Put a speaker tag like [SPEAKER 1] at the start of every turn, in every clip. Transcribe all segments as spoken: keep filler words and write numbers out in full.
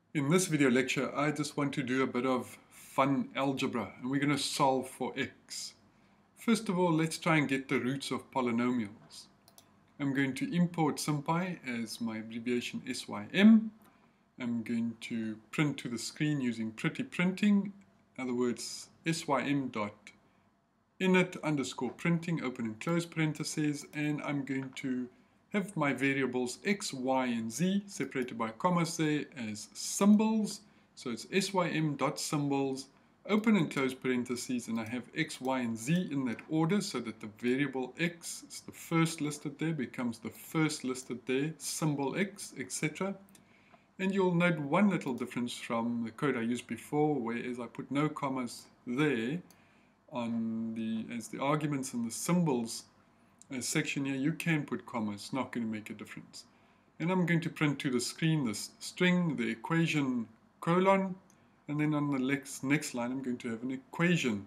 [SPEAKER 1] In this video lecture, I just want to do a bit of fun algebra, and we're going to solve for x. First of all, let's try and get the roots of polynomials. I'm going to import Sympy as my abbreviation S Y M. I'm going to print to the screen using pretty printing. In other words, sym dot init underscore printing, open and close parentheses, and I'm going to have my variables x, y, and z separated by commas there as symbols. So it's sym.symbols, open and close parentheses, and I have x, y, and z in that order so that the variable x is the first listed there, becomes the first listed there, symbol x, et cetera. And you'll note one little difference from the code I used before, whereas I put no commas there on the as the arguments and the symbols uh, section here, you can put commas, it's not going to make a difference. And I'm going to print to the screen this string, the equation colon, and then on the next, next line I'm going to have an equation,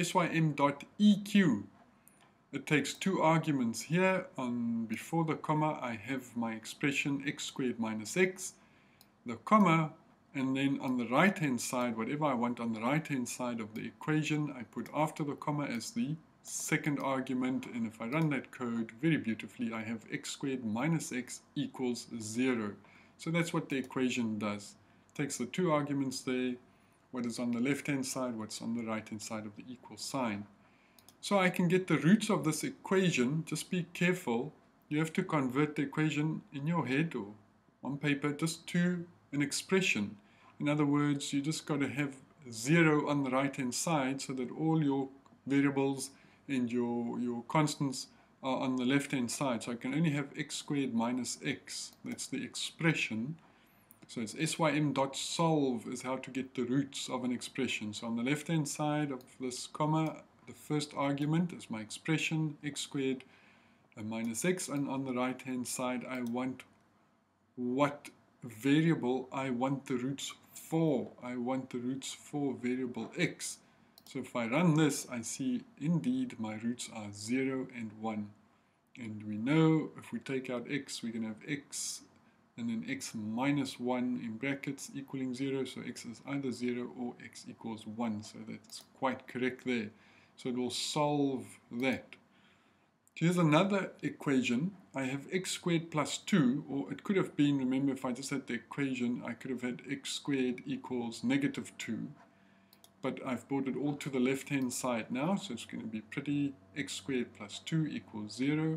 [SPEAKER 1] sym.eq. It takes two arguments here. On before the comma I have my expression x squared minus x, the comma, and then on the right hand side, whatever I want on the right hand side of the equation, I put after the comma as the second argument, and if I run that code very beautifully, I have x squared minus x equals zero. So that's what the equation does. It takes the two arguments there, what is on the left hand side, what's on the right hand side of the equal sign. So I can get the roots of this equation. Just be careful, you have to convert the equation in your head or on paper just to an expression. In other words, you just got to have zero on the right hand side so that all your variables and your, your constants are on the left hand side. So I can only have x squared minus x. That's the expression. So it's sym.solve is how to get the roots of an expression. So on the left hand side of this comma, the first argument is my expression, x squared minus x, and on the right hand side I want what variable I want the roots for. I want the roots for variable x. So if I run this, I see indeed my roots are zero and one. And we know if we take out x, we can have x and then x minus one in brackets equaling zero. So x is either zero or x equals one. So that's quite correct there. So it will solve that. Here's another equation. I have x squared plus two, or it could have been, remember if I just had the equation, I could have had x squared equals negative two. But I've brought it all to the left hand side now, so it's going to be pretty, x squared plus two equals zero.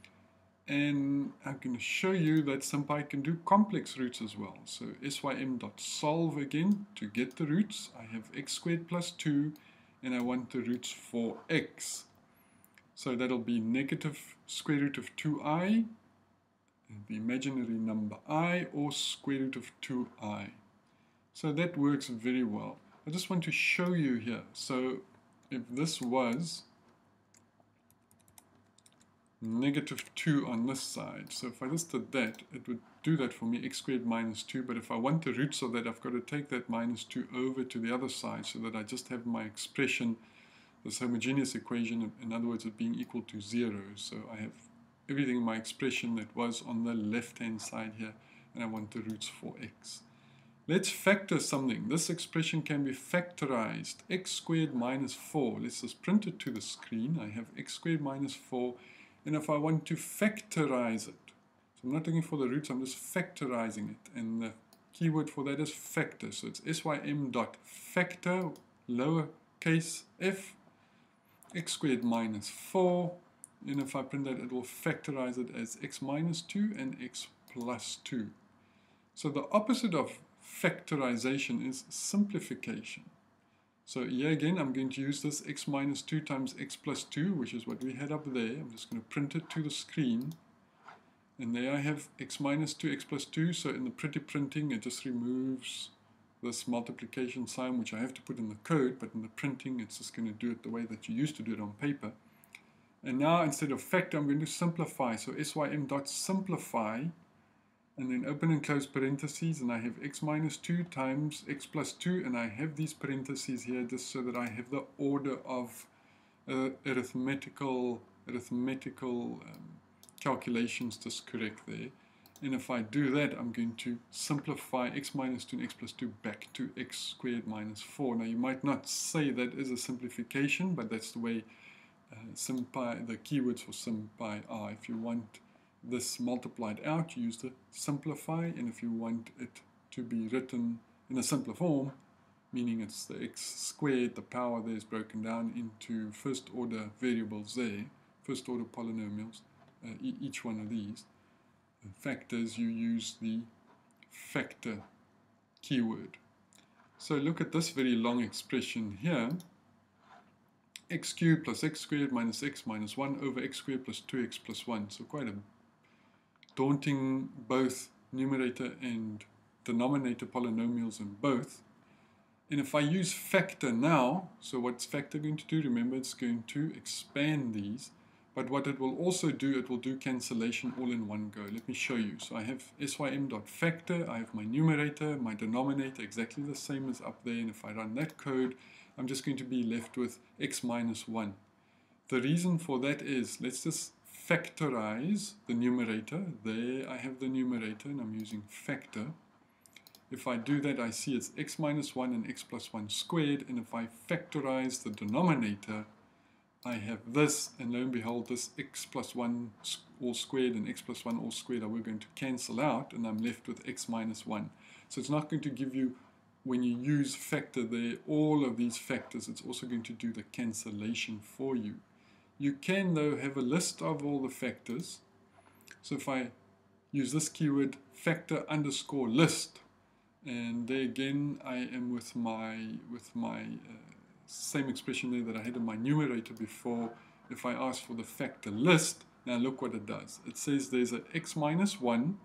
[SPEAKER 1] And I'm going to show you that Sympy can do complex roots as well. So sym.solve again to get the roots. I have x squared plus two, and I want the roots for x. So that'll be negative square root of two i, the imaginary number I, or square root of two i. So that works very well. I just want to show you here. So if this was negative two on this side, so if I just did that, it would do that for me, x squared minus two, but if I want the roots of that, I've got to take that minus two over to the other side so that I just have my expression, this homogeneous equation, in other words, it being equal to zero. So I have everything in my expression that was on the left hand side here, and I want the roots for x. Let's factor something. This expression can be factorized. X squared minus four. Let's just print it to the screen. I have x squared minus four, and if I want to factorize it, so I'm not looking for the roots, I'm just factorizing it, and the keyword for that is factor. So it's sym.factor, lowercase f, x squared minus four, and if I print that, it will factorize it as x minus two and x plus two. So the opposite of factorization is simplification. So here again, I'm going to use this x minus two times x plus two, which is what we had up there. I'm just going to print it to the screen. And there I have x minus two, x plus two. So in the pretty printing, it just removes this multiplication sign, which I have to put in the code, but in the printing, it's just going to do it the way that you used to do it on paper. And now, instead of factor, I'm going to simplify. So sym.simplify, and then open and close parentheses, and I have x minus two times x plus two, and I have these parentheses here just so that I have the order of uh, arithmetical, arithmetical um, calculations just correct there. And if I do that, I'm going to simplify x minus two and x plus two back to x squared minus four. Now you might not say that is a simplification, but that's the way uh, Sympy, the keywords for Sympy are. If you want this multiplied out, you use the simplify, and if you want it to be written in a simpler form, meaning it's the x squared, the power there is broken down into first order variables there, first order polynomials, uh, e each one of these factors, you use the factor keyword. So look at this very long expression here, x cubed plus x squared minus x minus one over x squared plus two x plus one. So quite a daunting, both numerator and denominator polynomials in both. And if I use factor now, so what's factor going to do? Remember, it's going to expand these. But what it will also do, it will do cancellation all in one go. Let me show you. So I have sym.factor, I have my numerator, my denominator exactly the same as up there. And if I run that code, I'm just going to be left with x minus one. The reason for that is, let's just factorize the numerator. There I have the numerator and I'm using factor. If I do that, I see it's x minus one and x plus one squared. And if I factorize the denominator, I have this, and lo and behold, this x plus one all squared and x plus one all squared are we're going to cancel out, and I'm left with x minus one. So it's not going to give you, when you use factor there, all of these factors. It's also going to do the cancellation for you. You can, though, have a list of all the factors. So if I use this keyword, factor underscore list, and there again, I am with my, with my uh, same expression there that I had in my numerator before. If I ask for the factor list, now look what it does. It says there's an x minus one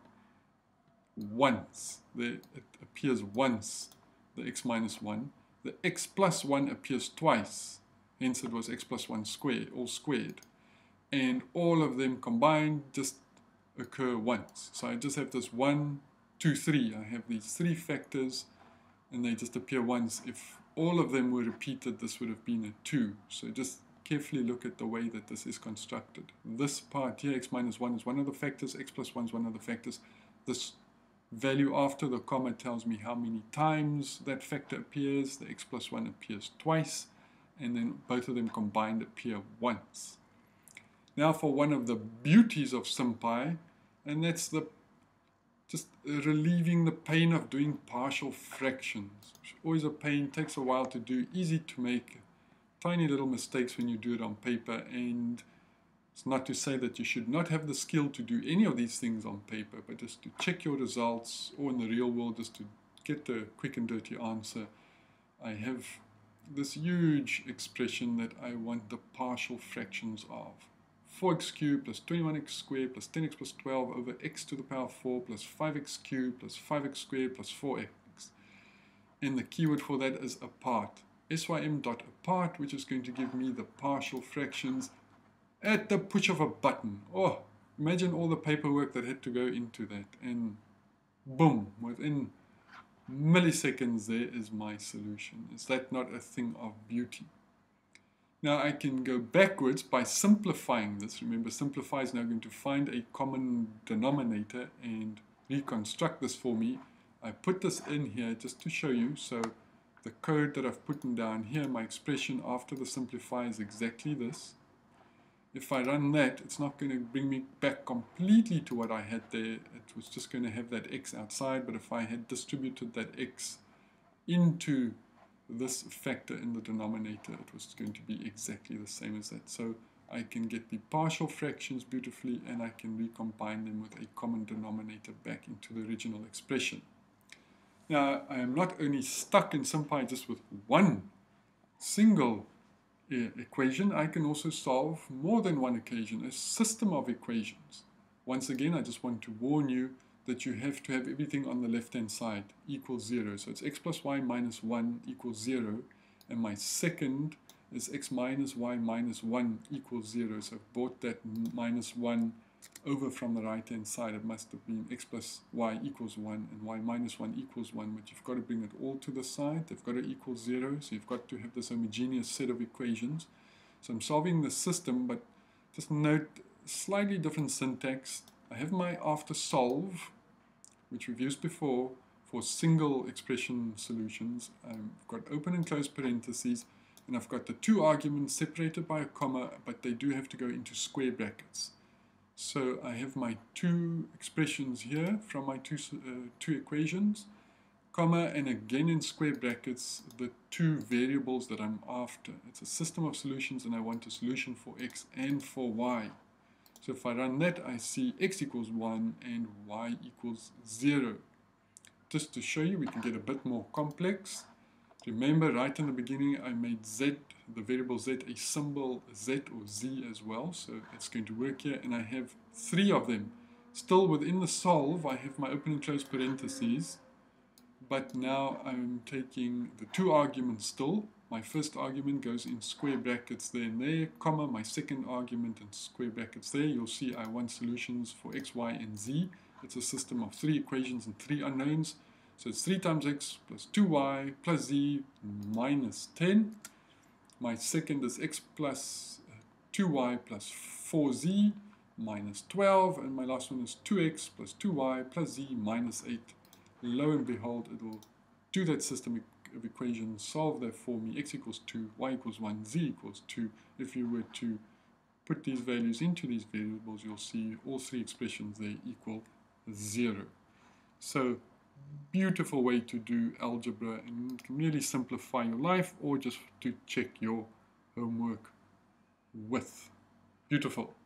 [SPEAKER 1] once. There it appears once, the x minus one. The x plus one appears twice. Hence it was x plus one squared, all squared. And all of them combined just occur once. So I just have this one, two, three. I have these three factors and they just appear once. If all of them were repeated, this would have been a two. So just carefully look at the way that this is constructed. This part here, x minus one, is one of the factors, x plus one is one of the factors. This value after the comma tells me how many times that factor appears. The x plus one appears twice, and then both of them combined appear once. Now for one of the beauties of Sympy, and that's the just relieving the pain of doing partial fractions. It's always a pain, takes a while to do, easy to make tiny little mistakes when you do it on paper, and it's not to say that you should not have the skill to do any of these things on paper, but just to check your results, or in the real world, just to get the quick and dirty answer. I have this huge expression that I want the partial fractions of. four x cubed plus twenty-one x squared plus ten x plus twelve over x to the power four plus five x cubed plus five x squared plus four x. And the keyword for that is apart. Sym.apart, which is going to give me the partial fractions at the push of a button. Oh, imagine all the paperwork that had to go into that. And boom, within milliseconds there is my solution. Is that not a thing of beauty? Now I can go backwards by simplifying this. Remember, simplify is now going to find a common denominator and reconstruct this for me. I put this in here just to show you. So the code that I've put in down here, my expression after the simplify is exactly this. If I run that, it's not going to bring me back completely to what I had there. It was just going to have that x outside, but if I had distributed that x into this factor in the denominator, it was going to be exactly the same as that. So I can get the partial fractions beautifully, and I can recombine them with a common denominator back into the original expression. Now, I am not only stuck in Sympy just with one single uh, equation, I can also solve more than one equation, a system of equations. Once again, I just want to warn you that you have to have everything on the left-hand side equals zero. So it's x plus y minus one equals zero, and my second is x minus y minus one equals zero. So I've brought that minus one over from the right-hand side. It must have been x plus y equals one and y minus one equals one, but you've got to bring it all to the side. They've got to equal zero, so you've got to have this homogeneous set of equations. So I'm solving the system, but just note slightly different syntax. I have my after solve, which we've used before for single expression solutions. I've got open and close parentheses, and I've got the two arguments separated by a comma, but they do have to go into square brackets. So I have my two expressions here from my two, uh, two equations, comma, and again in square brackets, the two variables that I'm after. It's a system of solutions, and I want a solution for x and for y. So if I run that, I see x equals one and y equals zero. Just to show you, we can get a bit more complex. Remember, right in the beginning, I made z, the variable z, a symbol z or z as well. So it's going to work here, and I have three of them. Still within the solve, I have my open and close parentheses. But now I'm taking the two arguments still. My first argument goes in square brackets there and there, comma, my second argument in square brackets there. You'll see I want solutions for x, y, and z. It's a system of three equations and three unknowns. So it's three times x plus two y plus z minus ten. My second is x plus two y plus four z minus twelve. And my last one is two x plus two y plus z minus eight. Lo and behold, it will do that system of equations, solve that for me. X equals two, y equals one, z equals two. If you were to put these values into these variables, you'll see all three expressions there equal zero. So, beautiful way to do algebra, and it can really simplify your life or just to check your homework with. Beautiful.